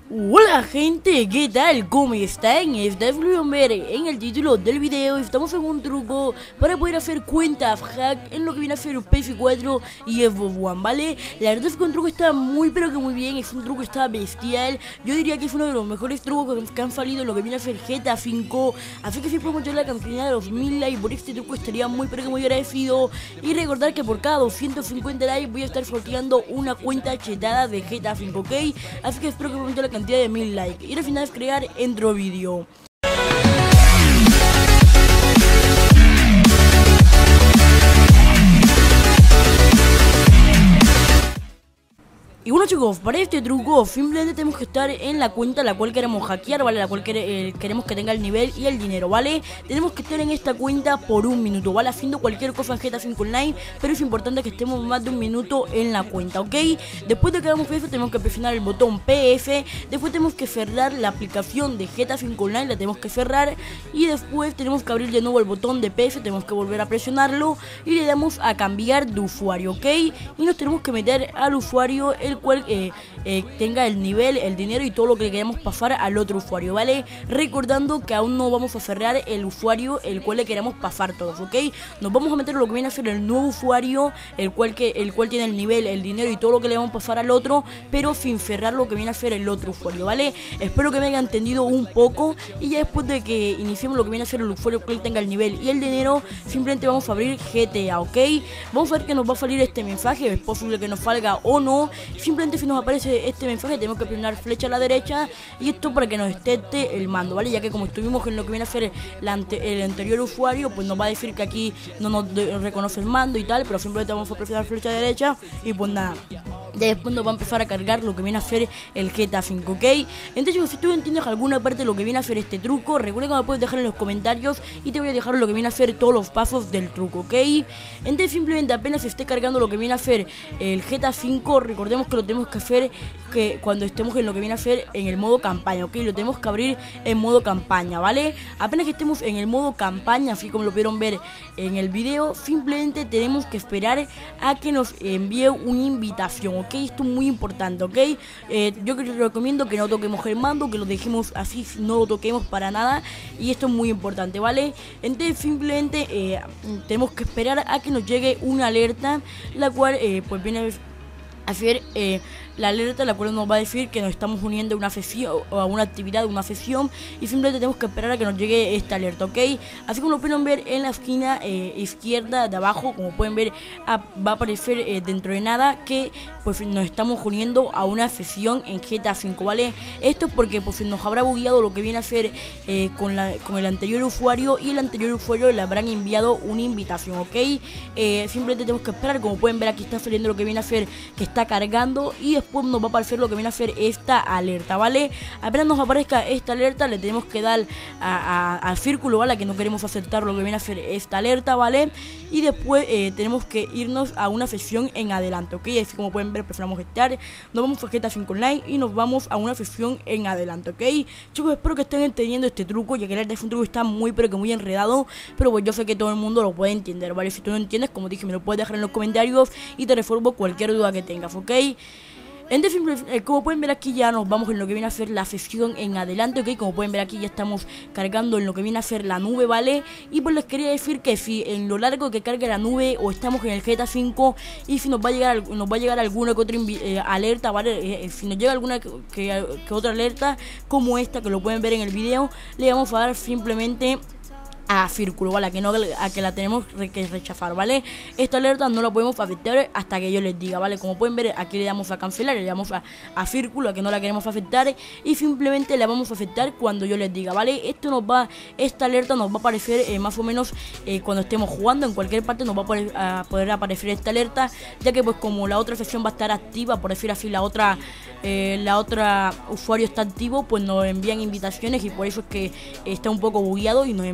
Hola gente, ¿qué tal? ¿Cómo están? Ustedes pudieron ver en el título del video. Estamos en un truco para poder hacer cuentas hack en lo que viene a ser PS4 y Xbox One, ¿vale? La verdad es que un truco está muy pero que muy bien. Es un truco que está bestial. Yo diría que es uno de los mejores trucos que han salido en lo que viene a ser GTA V. Así que si podemos llegar a la cantidad de los 1000 likes por este truco estaría muy pero que muy agradecido. Y recordar que por cada 250 likes voy a estar sorteando una cuenta chetada de GTA V, ¿ok? Así que espero que podamos llegar a la cantidad de 1000 likes y al final es crear otro vídeo. Y bueno chicos, para este truco simplemente tenemos que estar en la cuenta la cual queremos hackear, ¿vale? La cual queremos que tenga el nivel y el dinero, ¿vale? Tenemos que estar en esta cuenta por un minuto, ¿vale? Haciendo cualquier cosa en GTA V Online, pero es importante que estemos más de un minuto en la cuenta, ¿ok? Después de que hagamos eso tenemos que presionar el botón PF, después tenemos que cerrar la aplicación de GTA V Online, la tenemos que cerrar y después tenemos que abrir de nuevo el botón de PF, tenemos que volver a presionarlo y le damos a cambiar de usuario, ¿ok? Y nos tenemos que meter al usuario el cual tenga el nivel, el dinero y todo lo que le queremos pasar al otro usuario, ¿vale? Recordando que aún no vamos a cerrar el usuario el cual le queremos pasar todos, ¿ok? Nos vamos a meter lo que viene a ser el nuevo usuario, el cual tiene el nivel, el dinero y todo lo que le vamos a pasar al otro, pero sin cerrar lo que viene a ser el otro usuario, ¿vale? Espero que me haya entendido un poco y ya después de que iniciemos lo que viene a ser el usuario que tenga el nivel y el dinero, simplemente vamos a abrir GTA, ¿ok? Vamos a ver que nos va a salir este mensaje, es posible que nos salga o no. Simplemente si nos aparece este mensaje tenemos que presionar flecha a la derecha y esto para que nos detecte el mando, ¿vale? Ya que como estuvimos en lo que viene a ser el anterior usuario, pues nos va a decir que aquí no nos reconoce el mando y tal, pero simplemente vamos a presionar flecha a la derecha y pues nada. Ya después nos va a empezar a cargar lo que viene a ser el GTA V, ¿ok? Entonces, si tú entiendes alguna parte de lo que viene a hacer este truco, recuerda que me puedes dejar en los comentarios y te voy a dejar lo que viene a hacer todos los pasos del truco, ¿ok? Entonces, simplemente apenas esté cargando lo que viene a hacer el GTA V, recordemos que lo tenemos que hacer cuando estemos en lo que viene a ser en el modo campaña, ¿ok? Lo tenemos que abrir en modo campaña, ¿vale? Apenas que estemos en el modo campaña, así como lo pudieron ver en el video, simplemente tenemos que esperar a que nos envíe una invitación, ¿ok? Esto es muy importante, ¿ok? Yo recomiendo que no toquemos el mando, que lo dejemos así, no lo toquemos para nada. Y esto es muy importante, ¿vale? Entonces simplemente tenemos que esperar a que nos llegue una alerta, la cual pues viene a hacer la alerta, la cual nos va a decir que nos estamos uniendo a una sesión o a una actividad, una sesión, y simplemente tenemos que esperar a que nos llegue esta alerta, ¿ok? Así como lo pueden ver en la esquina izquierda de abajo, como pueden ver, va a aparecer dentro de nada que pues nos estamos uniendo a una sesión en GTA V, ¿vale? Esto es porque pues nos habrá bugueado lo que viene a ser con el anterior usuario, y el anterior usuario le habrán enviado una invitación, ¿ok? Simplemente tenemos que esperar, como pueden ver aquí está saliendo lo que viene a ser que está cargando, y después nos va a aparecer lo que viene a ser esta alerta, ¿vale? Apenas nos aparezca esta alerta le tenemos que dar al círculo, ¿vale? Que no queremos aceptar lo que viene a ser esta alerta, ¿vale? Y después tenemos que irnos a una sesión en adelante, ¿ok? Así como pueden ver, presionamos estar, nos vamos a GTA V Online y nos vamos a una sesión en adelante, ¿ok? Chicos, espero que estén entendiendo este truco, ya que la verdad es un truco que está muy pero que muy enredado, pero pues yo sé que todo el mundo lo puede entender, ¿vale? Si tú no entiendes, como dije, me lo puedes dejar en los comentarios y te resuelvo cualquier duda que tengas, ¿ok? Entonces, como pueden ver aquí ya nos vamos en lo que viene a ser la sesión en adelante, ¿ok? Como pueden ver aquí ya estamos cargando en lo que viene a ser la nube, ¿vale? Y pues les quería decir que si en lo largo que cargue la nube o estamos en el GTA V y si nos va a llegar alguna que otra alerta, ¿vale? Si nos llega alguna que otra alerta como esta que lo pueden ver en el video, le vamos a dar simplemente a círculo, ¿vale? A que la tenemos que rechazar, ¿vale? Esta alerta no la podemos aceptar hasta que yo les diga, ¿vale? Como pueden ver, aquí le damos a cancelar, le damos a círculo, a que no la queremos aceptar, y simplemente la vamos a aceptar cuando yo les diga, ¿vale? Esta alerta nos va a aparecer más o menos cuando estemos jugando, en cualquier parte nos va a poder aparecer esta alerta, ya que pues como la otra sesión va a estar activa, por decir así, la otra usuario está activo, pues nos envían invitaciones y por eso es que está un poco bugueado y nos envían lo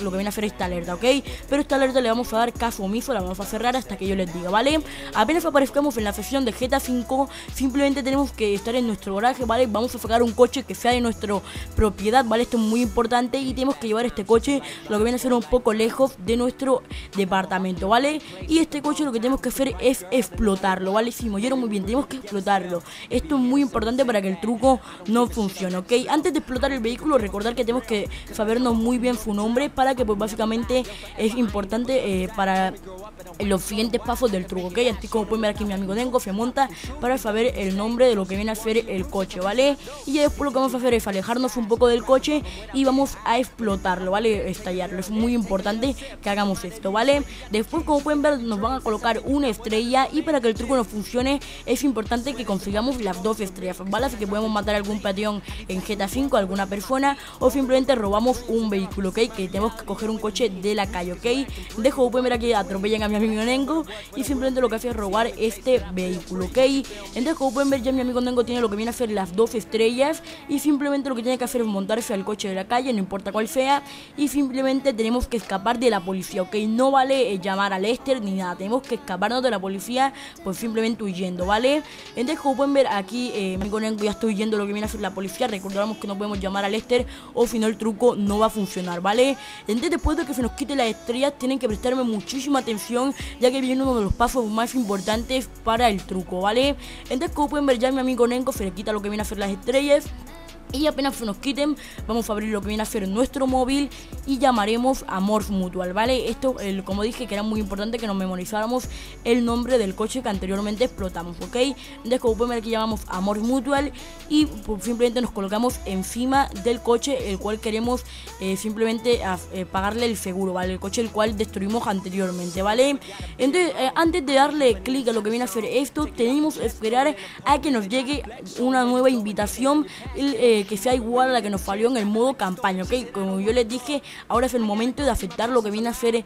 lo que viene a hacer esta alerta, ¿ok? Pero esta alerta le vamos a dar caso omiso, la vamos a cerrar hasta que yo les diga, ¿vale? Apenas aparezcamos en la sesión de GTA V, simplemente tenemos que estar en nuestro garaje, ¿vale? Vamos a sacar un coche que sea de nuestra propiedad, ¿vale? Esto es muy importante y tenemos que llevar este coche, lo que viene a ser un poco lejos de nuestro departamento, ¿vale? Y este coche lo que tenemos que hacer es explotarlo, ¿vale? Si me oyeron muy bien, tenemos que explotarlo. Esto es muy importante para que el truco no funcione, ¿ok? Antes de explotar el vehículo, recordar que tenemos que sabernos muy bien su nombre para que pues básicamente es importante para los siguientes pasos del truco, ¿ok? Así como pueden ver aquí mi amigo Dengo se monta para saber el nombre de lo que viene a ser el coche, ¿vale? Y ya después lo que vamos a hacer es alejarnos un poco del coche y vamos a explotarlo, ¿vale? Estallarlo, es muy importante que hagamos esto, ¿vale? Después, como pueden ver, nos van a colocar una estrella y para que el truco no funcione es importante que consigamos las 2 estrellas, ¿vale? Así que podemos matar a algún peatón en GTA V, alguna persona, o simplemente robamos un vehículo, ¿ok? Que tenemos que coger un coche de la calle, ¿ok? Dejo, pueden ver aquí, atropellan a mi amigo Nengo y simplemente lo que hace es robar este vehículo, ¿ok? Entonces, como pueden ver, ya mi amigo Nengo tiene lo que viene a ser las 2 estrellas y simplemente lo que tiene que hacer es montarse al coche de la calle, no importa cuál sea, y simplemente tenemos que escapar de la policía, ¿ok? No vale llamar a Lester ni nada, tenemos que escaparnos de la policía, pues simplemente huyendo, ¿vale? Entonces, como pueden ver aquí, mi amigo Nengo ya está huyendo de lo que viene a ser la policía. Recordamos que no podemos llamar a Lester o si no el truco no va a funcionar, ¿vale? Entonces, después de que se nos quite las estrellas, tienen que prestarme muchísima atención, ya que viene uno de los pasos más importantes para el truco, ¿vale? Entonces, como pueden ver, ya mi amigo Nengo se le quita lo que viene a ser las estrellas. Y apenas se nos quiten, vamos a abrir lo que viene a ser nuestro móvil y llamaremos a Morph Mutual, ¿vale? Esto, como dije, que era muy importante que nos memorizáramos el nombre del coche que anteriormente explotamos, ¿ok? Entonces, como pueden ver, aquí llamamos a Morph Mutual y pues, simplemente nos colocamos encima del coche, el cual queremos simplemente pagarle el seguro, ¿vale? El coche el cual destruimos anteriormente, ¿vale? Entonces, antes de darle clic a lo que viene a hacer esto, tenemos que esperar a que nos llegue una nueva invitación, que sea igual a la que nos salió en el modo campaña, ¿ok? Como yo les dije, ahora es el momento de aceptar lo que viene a ser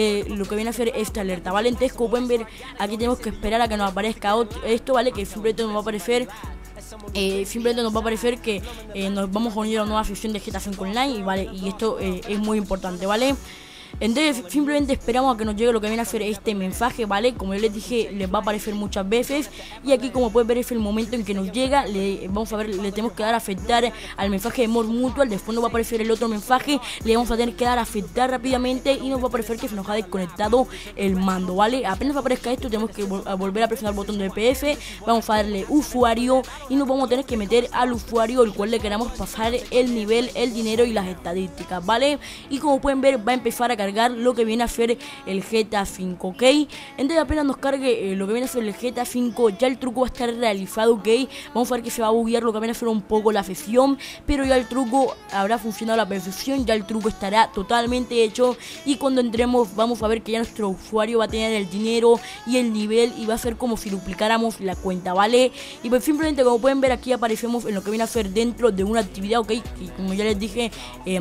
esta alerta, ¿vale? Entonces, como pueden ver, aquí tenemos que esperar a que nos aparezca esto, ¿vale? Que simplemente nos va a aparecer que nos vamos a unir a una nueva sesión de GTA V Online y, ¿vale? Y esto es muy importante, ¿vale? Entonces simplemente esperamos a que nos llegue lo que viene a ser este mensaje, ¿vale? Como yo les dije, les va a aparecer muchas veces. Y aquí, como pueden ver, es el momento en que nos llega. Vamos a ver, le tenemos que dar a aceptar al mensaje de Morph Mutual. Después nos va a aparecer el otro mensaje, le vamos a tener que dar a aceptar rápidamente y nos va a aparecer que se nos ha desconectado el mando, ¿vale? Apenas aparezca esto, tenemos que volver a presionar el botón de EPF. Vamos a darle usuario y nos vamos a tener que meter al usuario el cual le queramos pasar el nivel, el dinero y las estadísticas, ¿vale? Y como pueden ver, va a empezar a cargar lo que viene a ser el GTA V, ¿ok? Entonces, apenas nos cargue lo que viene a ser el GTA V, ya el truco va a estar realizado, ¿ok? Vamos a ver que se va a buguear lo que viene a ser un poco la sesión, pero ya el truco habrá funcionado a la perfección, ya el truco estará totalmente hecho y cuando entremos vamos a ver que ya nuestro usuario va a tener el dinero y el nivel y va a ser como si duplicáramos la cuenta, ¿vale? Y pues simplemente, como pueden ver, aquí aparecemos en lo que viene a ser dentro de una actividad, ¿ok? Y como ya les dije,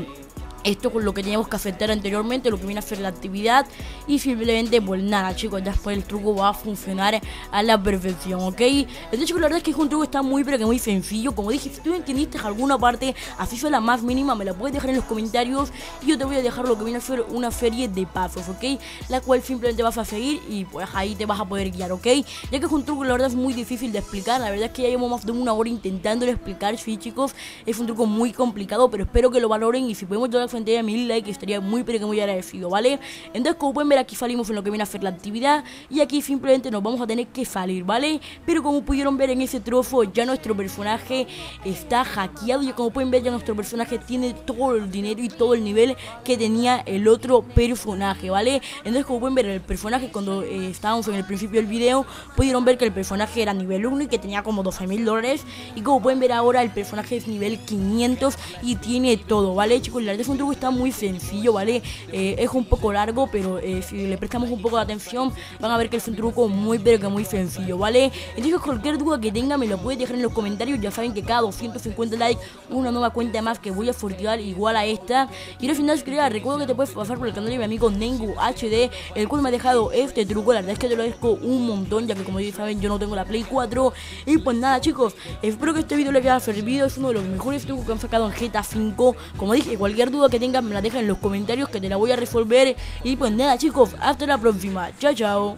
esto con lo que teníamos que aceptar anteriormente, lo que viene a hacer la actividad. Y simplemente, pues nada, chicos, ya después el truco va a funcionar a la perfección, ¿ok? Entonces, chicos, la verdad es que es un truco que está muy, pero que muy sencillo. Como dije, si tú entendiste alguna parte, así sea la más mínima, me la puedes dejar en los comentarios y yo te voy a dejar lo que viene a ser una serie de pasos, ¿ok? La cual simplemente vas a seguir y pues ahí te vas a poder guiar, ¿ok? Ya que es un truco, la verdad, es muy difícil de explicar. La verdad es que ya llevo más de una hora intentándolo explicar. Sí, chicos, es un truco muy complicado, pero espero que lo valoren y si podemos llegar frente a 1000 likes estaría muy pero que muy agradecido, ¿vale? Entonces, como pueden ver, aquí salimos en lo que viene a hacer la actividad y aquí simplemente nos vamos a tener que salir, ¿vale? Pero como pudieron ver en ese trozo, ya nuestro personaje está hackeado y como pueden ver, ya nuestro personaje tiene todo el dinero y todo el nivel que tenía el otro personaje, ¿vale? Entonces, como pueden ver, el personaje, cuando estábamos en el principio del video, pudieron ver que el personaje era nivel 1 y que tenía como 12.000 dólares y como pueden ver ahora, el personaje es nivel 500 y tiene todo, ¿vale, chicos? La verdad es un truco está muy sencillo, ¿vale? Es un poco largo, pero si le prestamos un poco de atención van a ver que es un truco muy pero que muy sencillo, ¿vale? Entonces, cualquier duda que tengan me lo pueden dejar en los comentarios. Ya saben que cada 250 likes una nueva cuenta más que voy a sortear igual a esta. Y al final, recuerdo que te puedes pasar por el canal de mi amigo Nengu HD, el cual me ha dejado este truco. La verdad es que te lo agradezco un montón, ya que como ya saben yo no tengo la Play 4. Y pues nada, chicos, espero que este video les haya servido. Es uno de los mejores trucos que han sacado en GTA V. Como dije, cualquier duda que tengas me la dejas en los comentarios que te la voy a resolver. Y pues nada chicos, hasta la próxima. Chao, chao.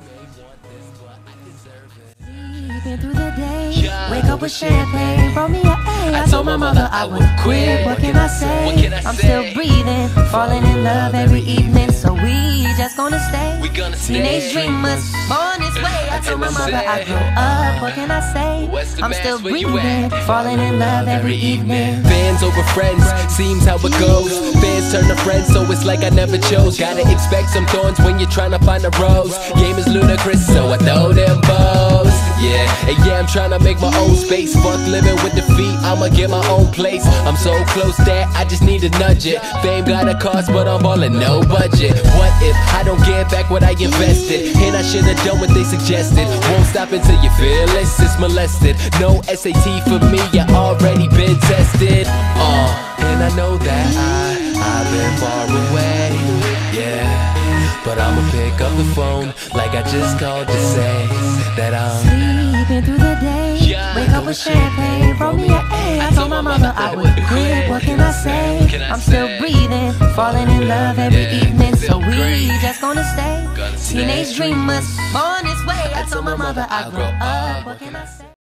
Through the day, wake up with champagne, roll me a A. I told my mother I would quit. What can I say? I'm still breathing, falling in love every evening. So we just gonna stay. Teenage dreamers, born this way. I told my mother I'd grow up. What can I say? I'm still breathing, falling in love every evening. Fans over friends, seems how it goes. Fans turn to friends, so it's like I never chose. Gotta expect some thorns when you're trying to find a rose. Game is ludicrous, so I throw them bows. Yeah, and yeah, I'm trying to make my own space. Fuck living with defeat, I'ma get my own place. I'm so close that I just need to nudge it. Fame got a cost, but I'm ballin' no budget. What if I don't get back what I invested? And I should've done what they suggested. Won't stop until you feel it's molested. No SAT for me, I already been tested. And I know that I've been far away. Yeah, but I'ma pick up the phone like I just called to say that I'm sleeping through the day, wake up with champagne, roll me a A. I told my mother I would quit. What can I say? I'm still breathing, falling in love every evening. So we just gonna stay. Teenage dreamers, born this way. I told my mother I'd grow up. What can I say?